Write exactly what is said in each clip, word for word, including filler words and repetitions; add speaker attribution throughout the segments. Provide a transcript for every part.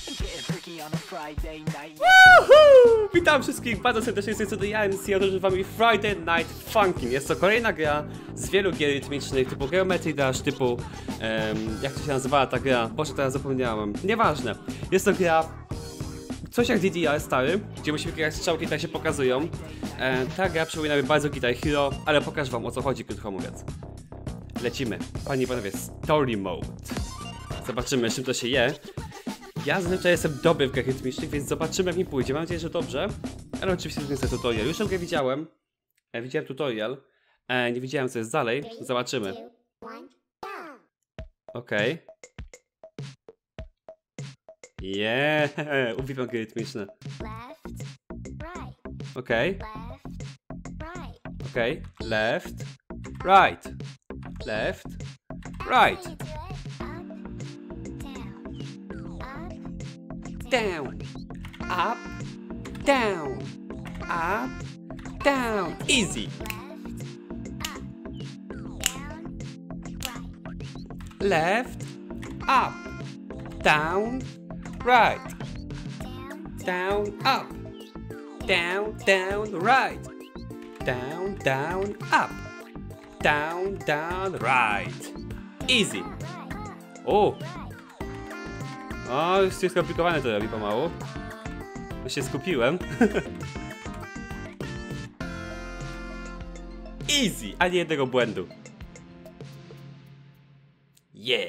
Speaker 1: Woohoo! Witam wszystkich bardzo serdecznie, z tej strony ja, M C, otóż z wami Friday Night Funkin'. Jest to kolejna gra z wielu gier rytmicznych, typu Geometry Dash, typu... Um, jak to się nazywała ta gra? Boże, teraz zapomniałem. Nieważne. Jest to gra... coś jak D D R stary, gdzie musimy grać strzałki, tak się pokazują. E, ta gra przypomina mi bardzo Guitar Hero, ale pokażę wam, o co chodzi, krótko mówiąc. Lecimy. Panie i panowie, Story Mode. Zobaczymy, czym to się je. Ja zazwyczaj jestem dobry w grach rytmicznych, więc zobaczymy, jak mi pójdzie. Mam nadzieję, że dobrze. Ale oczywiście to jest tutorial. Już tę grę widziałem. E, widziałem tutorial. E, nie widziałem, co jest dalej. Zobaczymy. Okej. Okay. Yeah, uwielbiam gry rytmiczne. Okej. Okej. Left, right. Left, right. Down, up, down, up, down. Easy. Left, up, down, right. Down, up. Down, down, right. Down, down, up. Down, down, right. Easy. O! O, już jest skomplikowane to robi pomału. Już się skupiłem. Easy, ani jednego błędu. Yeah.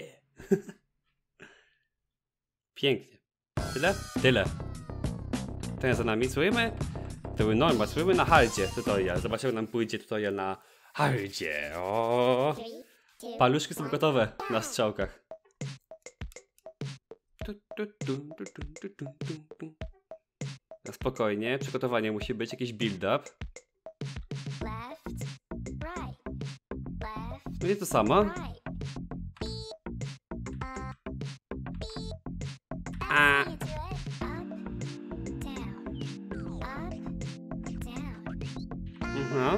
Speaker 1: Pięknie. Tyle? Tyle. Ten za nami. Spróbujemy. To był normal. Spróbujemy na hardzie tutorial. Zobaczymy, nam pójdzie tutorial na hardzie. O. Paluszki są gotowe na strzałkach. Na spokojnie. Przygotowanie musi być. Jakiś build-up. Będzie to samo. A. Mhm.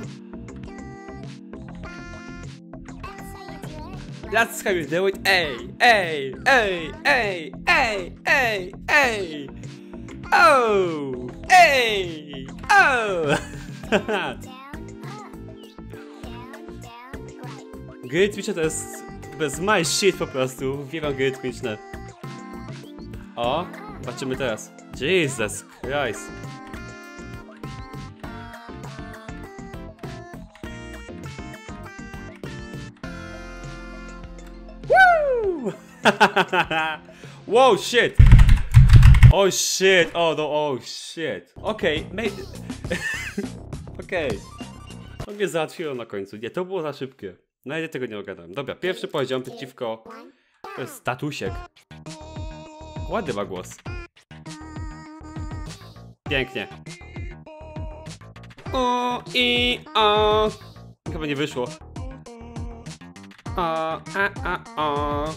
Speaker 1: That's how you do it. Ej, ej, ej, ej, ej, ej, ej. Oh, ej, oh. Gry rytmiczne to jest bez my shit po prostu. Uwielbiam gry rytmiczne. O, zobaczymy teraz. Jesus Christ. Woo! Wow, shit. Oh shit. Oh no, oh shit. Okej, okay, maybe. Okej. Okay. To mnie załatwiło na końcu. Nie, to było za szybkie. Nawet tego nie ogadam. Dobra, pierwszy poziom przeciwko... To jest statusiek. Ładny ma głos. Pięknie. O, i, o. Chyba nie wyszło. O, a, a, o.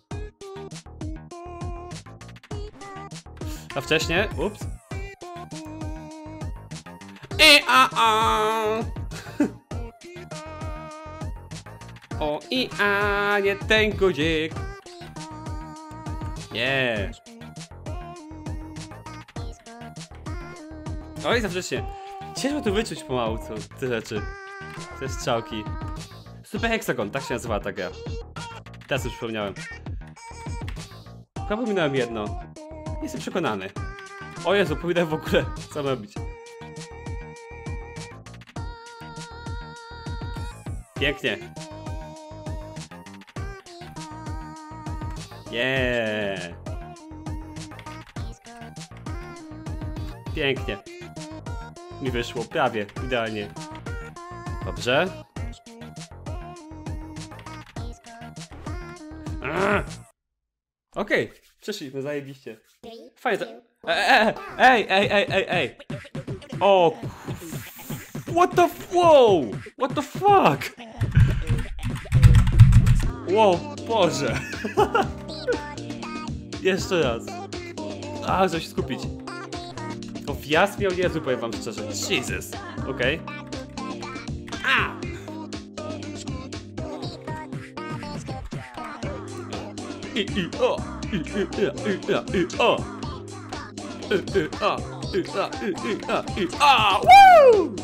Speaker 1: A wcześniej? Ups. I, a, o. O, i, a, nie ten guzik. Nie. Oj, za wcześnie. Ciężko tu wyczuć pomału co, te rzeczy. Te strzałki. Super Hexagon, tak się nazywa ta gra. Teraz już przypomniałem. Chyba pominąłem jedno. Nie jestem przekonany. O Jezu, pominąłem w ogóle co robić. Pięknie. Yeah. Pięknie. Mi wyszło, prawie, idealnie. Dobrze. Okej, okay. Przeszliśmy, zajebiście. Fajnie to... Ej, ej, ej, ej, ej, ej. O. What the f... Wow. What the fuck? Wow, Boże. Jeszcze raz. A, żeby się skupić. To wjazd miał niezły, powiem wam szczerze. Jesus. Okej. Okay. A! I, i, o! I, i, i, i, i, o! y, y, a, y, a, y, y, a, y, a, woo!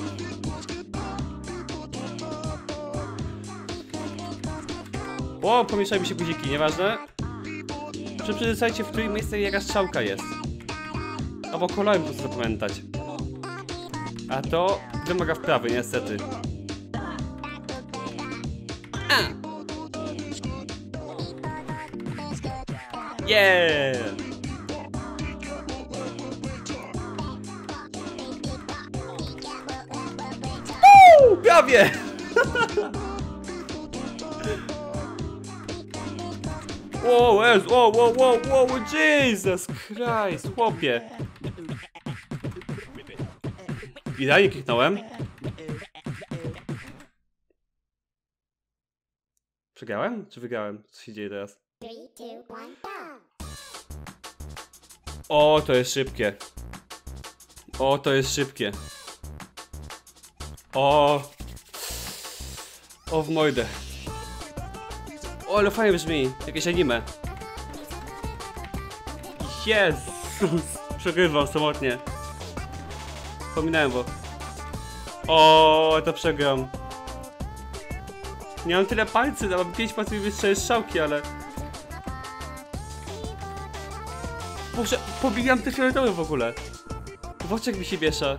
Speaker 1: O, pomieszały mi się guziki, nieważne. Przeczytajcie, w którym miejscu jaka strzałka jest. Albo kolorem po prostu zapamiętać. A to wymaga wprawy, niestety. A! Yeah! Uuu, prawie! Wow, wow, wow, wow, wow, Jesus Christ, chłopie. Idealnie kliknąłem. Przegrałem? Czy wygrałem? Co się dzieje teraz? O, to jest szybkie. O, to jest szybkie. O. O, w mordę. O, ale fajnie brzmi. Jakieś anime. Jezus. Przegrywam samotnie. Pominąłem, bo... O, to przegram. Nie mam tyle palcy, mam pięć palców i wystrzelę strzałki, ale... Boże, pobijam te fioletowe w ogóle. W oczach mi się wiesza.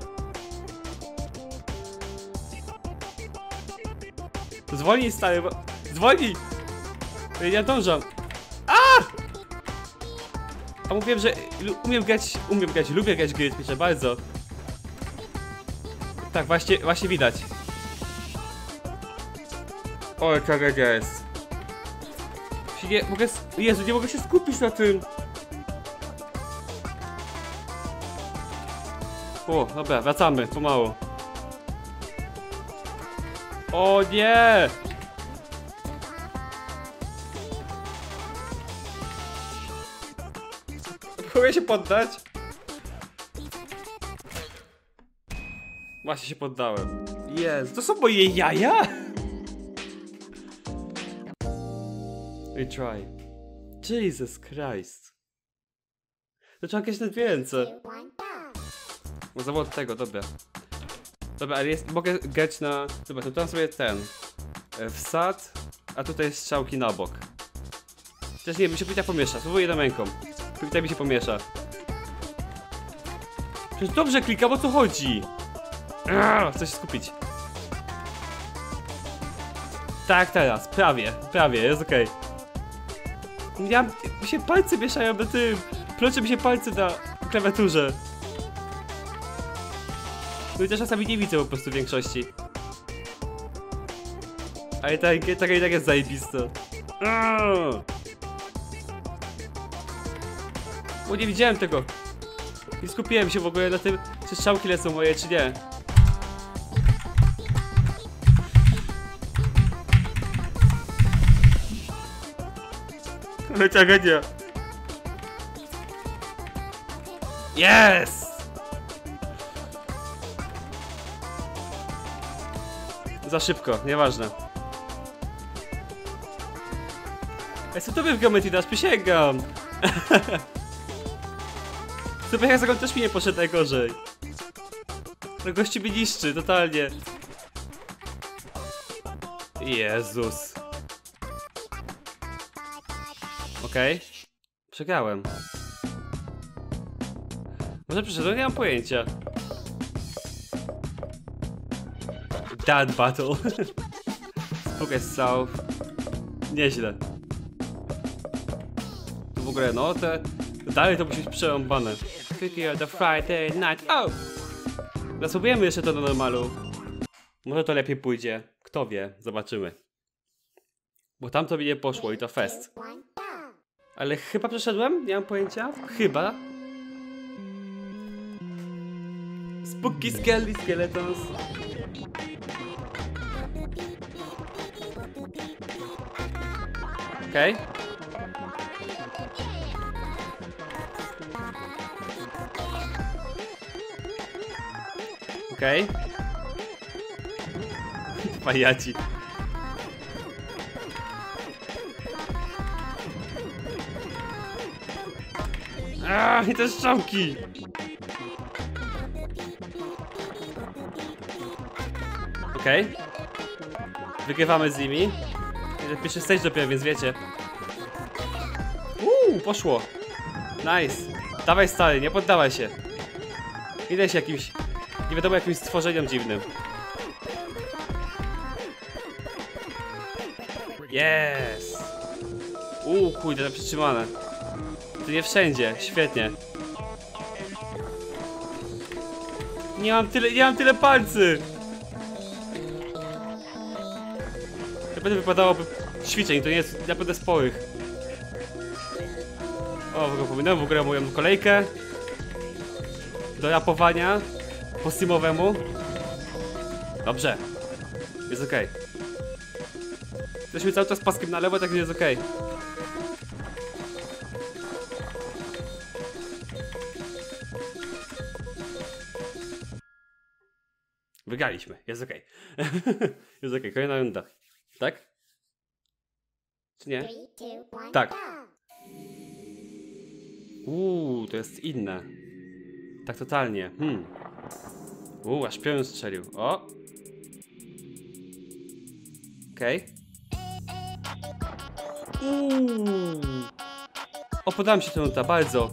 Speaker 1: Zwolnij, stary, bo... Zwolnij! Ja nie dążam. A! A mówiłem, że umiem grać, umiem grać, lubię grać gry, piszę bardzo. Tak, właśnie, właśnie widać. O, jaka gra jest. Nie mogę, Jezu, nie mogę się skupić na tym. O, dobra, wracamy, pomału. O nie! Mogę się poddać? Właśnie się poddałem. Jezu, to są moje jaja? Retry. Jesus Christ. To trzeba jakieś na dwie ręce. No zawód tego, dobra. Dobra, ale jest, mogę grać na... Dobra, to tam sobie ten... Wsad, a tutaj jest strzałki na bok. Chociaż nie, mi się pyta pomiesza, spróbuję jedną ręką. Pyta mi się pomiesza. Przecież dobrze klikam, o co chodzi? Arr, chcę się skupić. Tak, teraz, prawie, prawie, jest okej. Okay. Ja, mi się palce mieszają na tym. Plączą mi się palce na klawiaturze. No i też czasami nie widzę po prostu w większości. Ale ta gra i tak jest zajebista. O, nie widziałem tego. Nie skupiłem się w ogóle na tym, czy strzałki lecą moje, czy nie. Ale tragedia. Yes! Za szybko, nieważne. Ej, co to wy w geometrii dasz? Przysięgam! Super Hexagon też mi nie poszedł najgorzej. To gości mnie niszczy, totalnie. Jezus. Okej. Okay. Przegrałem. Może przyszedłem? Nie mam pojęcia. That battle. Spokój South. Nieźle. Tu w ogóle no te... Dalej to musi być przerąbane. The Friday night. Oh! Zaspróbujemy jeszcze to do normalu. Może to lepiej pójdzie. Kto wie, zobaczymy. Bo tam to mi nie poszło i to fest. Ale chyba przeszedłem? Nie mam pojęcia. Chyba. Spooky Skelly Skeletons. Okej. Okay. Okej. Okay. Pajaci. Aaaa, i te strzałki! Okej. Okay. Wygrywamy z nimi. Pierwszy stage dopiero, więc wiecie. Uuu, poszło. Nice. Dawaj stary, nie poddawaj się. Idę się jakimś, nie wiadomo jakimś stworzeniem dziwnym. Yes. Uuu, kurde, to przytrzymane. To nie wszędzie, świetnie. Nie mam tyle, nie mam tyle palcy. Naprawdę wypadałoby ćwiczeń, to nie jest naprawdę sporych. O, w ogóle pominąłem w ogóle moją kolejkę do rapowania po steamowemu. Dobrze. Jest okej. Okay. Jesteśmy cały czas paskiem na lewo, tak jest okej. Okay. Wygraliśmy, jest okej. Okay. Jest okej, okay. Kolejna runda. Tak? Czy nie? Tak. Uuu, to jest inne. Tak totalnie. Hmm. Uuu, aż piorun strzelił. O! Okej. Okay. Uuu. O, podałem się tę bardzo.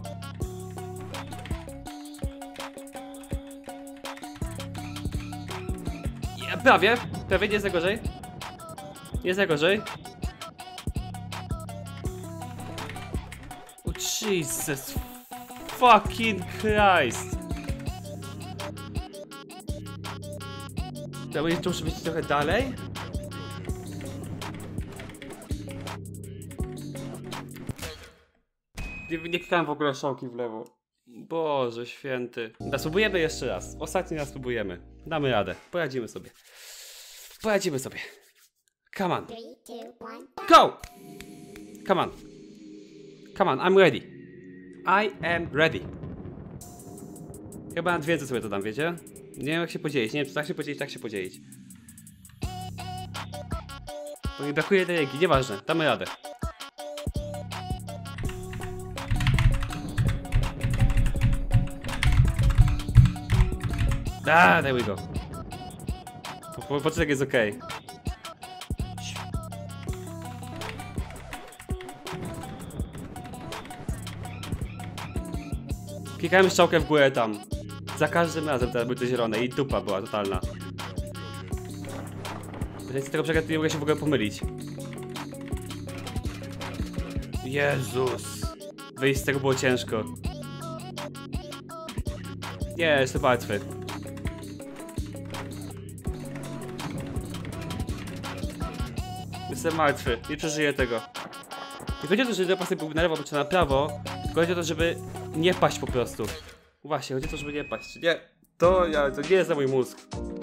Speaker 1: Ja, prawie, prawie nie jest najgorzej. Nie jest najgorzej. O, Jesus fucking Christ. To jeszcze muszę być trochę dalej. Nie, nie klikałem w ogóle strzałki w lewo. Boże święty. Da, spróbujemy jeszcze raz. Ostatni raz spróbujemy. Damy radę. Poradzimy sobie. Poradzimy sobie. Come on. Go! Come on. Come on, I'm ready. I am ready. Chyba na dwie sobie to dam, wiecie? Nie wiem jak się podzielić. Nie wiem czy tak się podzielić, tak się podzielić. Bo mi brakuje jednej ręki, nieważne. Damy radę. Ah, there we go. Po, po, początek jest okej. Okay. Klikałem strzałkę w górę tam. Za każdym razem teraz były to zielone i dupa była totalna. Więc tego przegrać nie mogę się w ogóle pomylić. Jezus. Wyjść z tego było ciężko. Nie, jestem martwy. Jestem martwy, nie przeżyję tego. Nie chodzi o to, że do pasy był na lewo, czy na prawo. Tylko chodzi o to, żeby nie paść po prostu. Właśnie, chodzi o to, żeby nie paść. Nie, to, ja, to nie jest za mój mózg.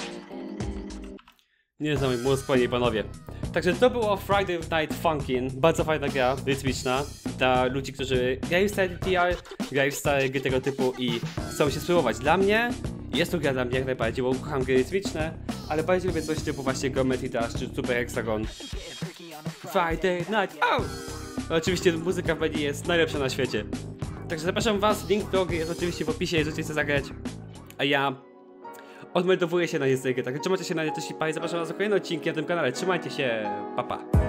Speaker 1: Nie jest za mój mózg, panie i panowie. Także to było Friday Night Funkin'. Bardzo fajna gra, rytmiczna. Dla ludzi, którzy grają w stare T R, grają w stare gry tego typu i chcą się spróbować. Dla mnie jest to gra dla mnie jak najbardziej, bo kocham gry rytmiczne, ale bardziej lubię coś typu właśnie Geometry Dash czy Super Hexagon. Friday Night, oh! Oczywiście muzyka w Beni jest najlepsza na świecie. Także zapraszam was, link do gry jest oczywiście w opisie, jeżeli chcecie zagrać. A ja odmeldowuję się na niestety. Także trzymajcie się na nie też i zapraszam was do kolejnego odcinki na tym kanale. Trzymajcie się, pa pa.